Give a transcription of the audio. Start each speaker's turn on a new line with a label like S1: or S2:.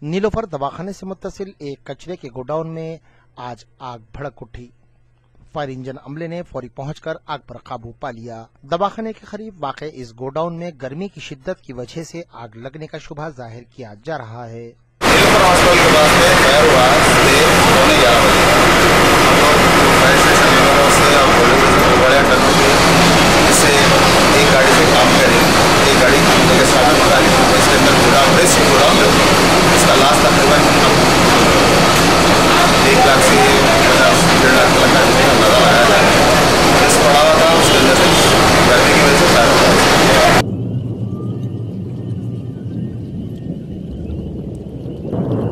S1: नीलोफर दवाखाने से मुत्तसिल एक कचरे के गोडाउन में आज आग भड़क उठी। फायर इंजन अमले ने फौरी पहुंचकर आग पर काबू पा लिया। दवाखाने के करीब वाक़ इस गोडाउन में गर्मी की शिद्दत की वजह से आग लगने का शुबा जाहिर किया जा रहा है।
S2: नीलोफर हॉस्पिटल के पास में फायर हुआ पौने 11 बजे। हम लोग फायर स्टेशन नीलोफर से और गोवाड़िया टनों के इससे एक गाड़ी से काम करें, एक गाड़ी लेकर सामने मंगा ली। इसके अंदर गोडाउन इसका लास्ट तकरीबन 1 लाख से 50-1.5 लाख तक का अंदाजा लगाया जाए। इस पड़ा हुआ था, उसके अंदर से गर्मी की वजह से फायर हुआ।